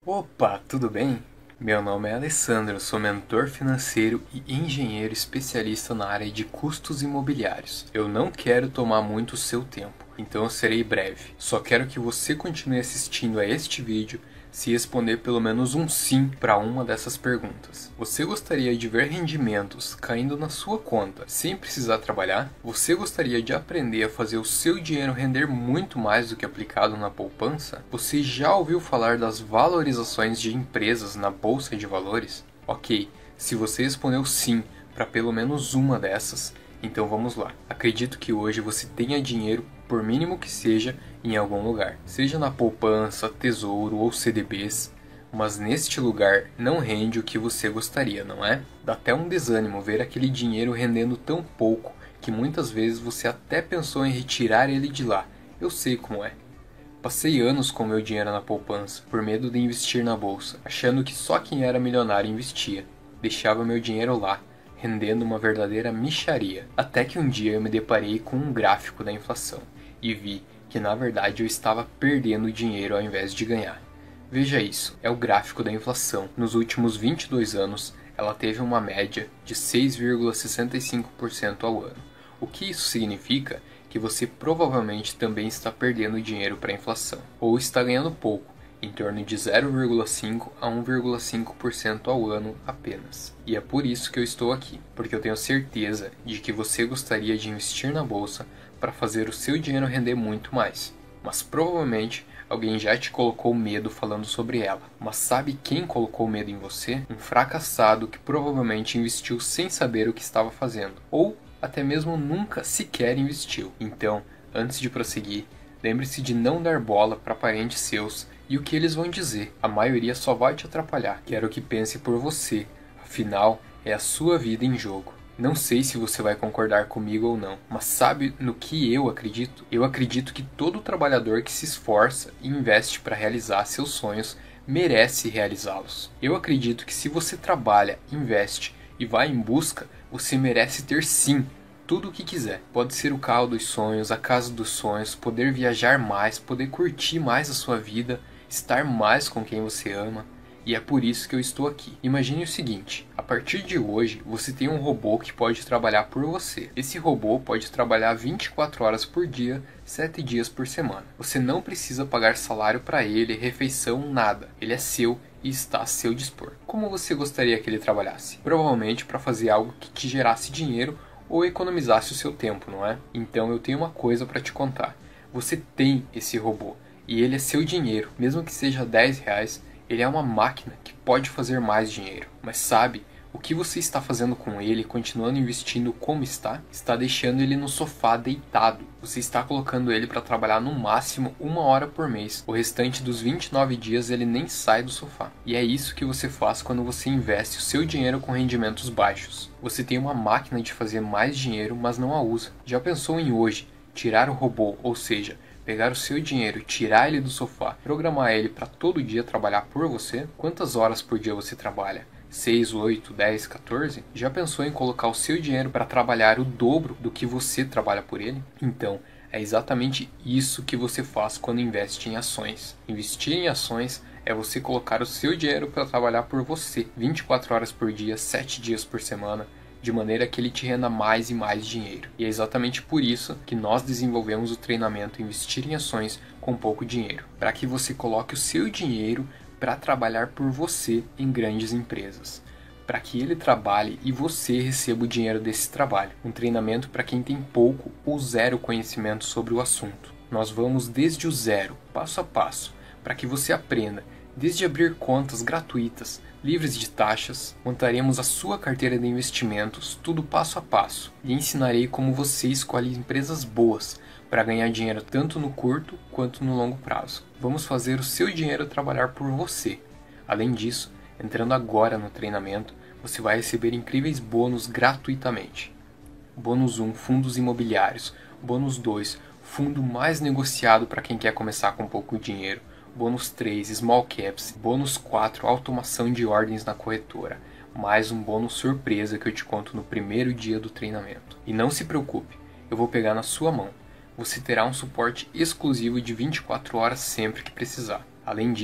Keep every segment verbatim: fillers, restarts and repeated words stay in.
Opa, tudo bem? Meu nome é Alessandro, sou mentor financeiro e engenheiro especialista na área de custos imobiliários. Eu não quero tomar muito o seu tempo, então eu serei breve. Só quero que você continue assistindo a este vídeo se responder pelo menos um sim para uma dessas perguntas. Você gostaria de ver rendimentos caindo na sua conta sem precisar trabalhar? Você gostaria de aprender a fazer o seu dinheiro render muito mais do que aplicado na poupança? Você já ouviu falar das valorizações de empresas na bolsa de valores? Ok, se você respondeu sim para pelo menos uma dessas, então vamos lá. Acredito que hoje você tenha dinheiro, por mínimo que seja, em algum lugar. Seja na poupança, tesouro ou C D Bs, mas neste lugar não rende o que você gostaria, não é? Dá até um desânimo ver aquele dinheiro rendendo tão pouco que muitas vezes você até pensou em retirar ele de lá. Eu sei como é. Passei anos com meu dinheiro na poupança, por medo de investir na bolsa, achando que só quem era milionário investia. Deixava meu dinheiro lá, rendendo uma verdadeira mixaria. Até que um dia eu me deparei com um gráfico da inflação e vi que na verdade eu estava perdendo dinheiro ao invés de ganhar. Veja isso, é o gráfico da inflação. Nos últimos vinte e dois anos, ela teve uma média de seis vírgula sessenta e cinco por cento ao ano. O que isso significa? Que você provavelmente também está perdendo dinheiro para a inflação, ou está ganhando pouco, em torno de zero vírgula cinco a um vírgula cinco por cento ao ano apenas. E é por isso que eu estou aqui, porque eu tenho certeza de que você gostaria de investir na bolsa para fazer o seu dinheiro render muito mais. Mas provavelmente alguém já te colocou medo falando sobre ela. Mas sabe quem colocou medo em você? Um fracassado que provavelmente investiu sem saber o que estava fazendo, ou até mesmo nunca sequer investiu. Então, antes de prosseguir, lembre-se de não dar bola para parentes seus e o que eles vão dizer. A maioria só vai te atrapalhar. Quero que pense por você. Afinal, é a sua vida em jogo. Não sei se você vai concordar comigo ou não, mas sabe no que eu acredito? Eu acredito que todo trabalhador que se esforça e investe para realizar seus sonhos merece realizá-los. Eu acredito que se você trabalha, investe e vai em busca, você merece ter sim tudo o que quiser. Pode ser o carro dos sonhos, a casa dos sonhos, poder viajar mais, poder curtir mais a sua vida, estar mais com quem você ama. E é por isso que eu estou aqui. Imagine o seguinte, a partir de hoje você tem um robô que pode trabalhar por você. Esse robô pode trabalhar vinte e quatro horas por dia, sete dias por semana. Você não precisa pagar salário para ele, refeição, nada. Ele é seu e está a seu dispor. Como você gostaria que ele trabalhasse? Provavelmente para fazer algo que te gerasse dinheiro ou economizasse o seu tempo, não é? Então eu tenho uma coisa para te contar. Você tem esse robô e ele é seu dinheiro, mesmo que seja dez reais. Ele é uma máquina que pode fazer mais dinheiro. Mas sabe, o que você está fazendo com ele, continuando investindo como está? Está deixando ele no sofá deitado. Você está colocando ele para trabalhar no máximo uma hora por mês. O restante dos vinte e nove dias ele nem sai do sofá. E é isso que você faz quando você investe o seu dinheiro com rendimentos baixos. Você tem uma máquina de fazer mais dinheiro, mas não a usa. Já pensou em hoje tirar o robô, ou seja, pegar o seu dinheiro, tirar ele do sofá, programar ele para todo dia trabalhar por você? Quantas horas por dia você trabalha? seis, oito, dez, quatorze? Já pensou em colocar o seu dinheiro para trabalhar o dobro do que você trabalha por ele? Então, é exatamente isso que você faz quando investe em ações. Investir em ações é você colocar o seu dinheiro para trabalhar por você, vinte e quatro horas por dia, sete dias por semana, de maneira que ele te renda mais e mais dinheiro. E é exatamente por isso que nós desenvolvemos o treinamento Investir em Ações com Pouco Dinheiro, para que você coloque o seu dinheiro para trabalhar por você em grandes empresas, para que ele trabalhe e você receba o dinheiro desse trabalho. Um treinamento para quem tem pouco ou zero conhecimento sobre o assunto. Nós vamos desde o zero, passo a passo, para que você aprenda desde abrir contas gratuitas, livres de taxas, montaremos a sua carteira de investimentos, tudo passo a passo, e ensinarei como você escolhe empresas boas para ganhar dinheiro tanto no curto quanto no longo prazo. Vamos fazer o seu dinheiro trabalhar por você. Além disso, entrando agora no treinamento, você vai receber incríveis bônus gratuitamente. Bônus um, fundos imobiliários. Bônus dois, fundo mais negociado para quem quer começar com pouco dinheiro. Bônus três, Small Caps. Bônus quatro, automação de ordens na corretora. Mais um bônus surpresa que eu te conto no primeiro dia do treinamento. E não se preocupe, eu vou pegar na sua mão. Você terá um suporte exclusivo de vinte e quatro horas sempre que precisar. Além disso,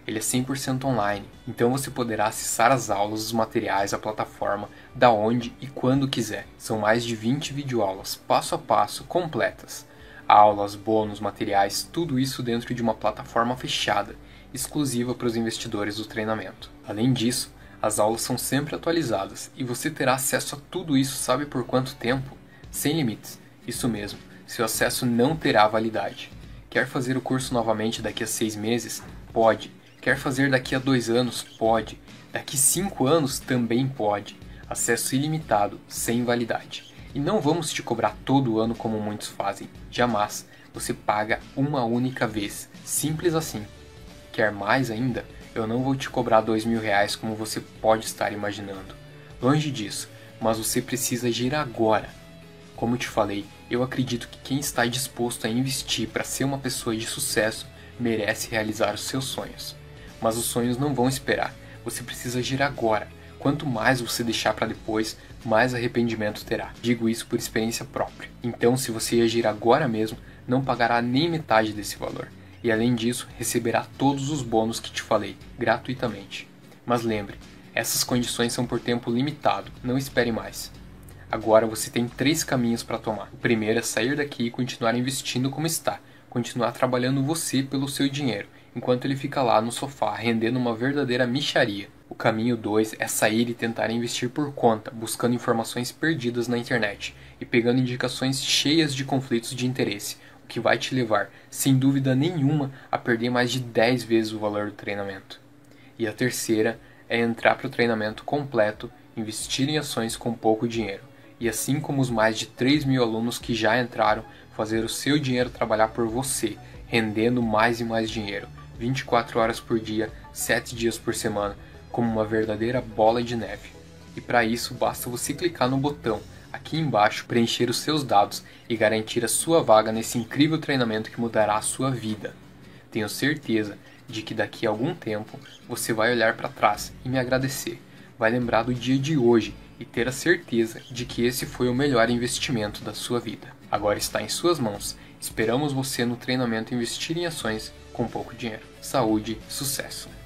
ele é cem por cento online, então você poderá acessar as aulas, os materiais, a plataforma, da onde e quando quiser. São mais de vinte videoaulas, passo a passo, completas. Aulas, bônus, materiais, tudo isso dentro de uma plataforma fechada, exclusiva para os investidores do treinamento. Além disso, as aulas são sempre atualizadas e você terá acesso a tudo isso sabe por quanto tempo? Sem limites. Isso mesmo, seu acesso não terá validade. Quer fazer o curso novamente daqui a seis meses? Pode. Quer fazer daqui a dois anos? Pode. Daqui cinco anos? Também pode. Acesso ilimitado, sem validade. E não vamos te cobrar todo ano como muitos fazem. Jamais. Você paga uma única vez. Simples assim. Quer mais ainda? Eu não vou te cobrar dois mil reais como você pode estar imaginando. Longe disso, mas você precisa agir agora. Como te falei, eu acredito que quem está disposto a investir para ser uma pessoa de sucesso merece realizar os seus sonhos. Mas os sonhos não vão esperar, você precisa agir agora. Quanto mais você deixar para depois, mais arrependimento terá. Digo isso por experiência própria. Então, se você agir agora mesmo, não pagará nem metade desse valor. E além disso, receberá todos os bônus que te falei, gratuitamente. Mas lembre, essas condições são por tempo limitado, não espere mais. Agora você tem três caminhos para tomar. O primeiro é sair daqui e continuar investindo como está, continuar trabalhando você pelo seu dinheiro, enquanto ele fica lá no sofá, rendendo uma verdadeira mixaria. O caminho dois é sair e tentar investir por conta, buscando informações perdidas na internet e pegando indicações cheias de conflitos de interesse, o que vai te levar, sem dúvida nenhuma, a perder mais de dez vezes o valor do treinamento. E a terceira é entrar para o treinamento completo, investir em ações com pouco dinheiro, e assim como os mais de três mil alunos que já entraram, fazer o seu dinheiro trabalhar por você, rendendo mais e mais dinheiro, vinte e quatro horas por dia, sete dias por semana, como uma verdadeira bola de neve. E para isso basta você clicar no botão aqui embaixo, preencher os seus dados e garantir a sua vaga nesse incrível treinamento que mudará a sua vida. Tenho certeza de que daqui a algum tempo você vai olhar para trás e me agradecer, vai lembrar do dia de hoje e ter a certeza de que esse foi o melhor investimento da sua vida. Agora está em suas mãos. Esperamos você no treinamento Investir em Ações com pouco dinheiro. Saúde, sucesso!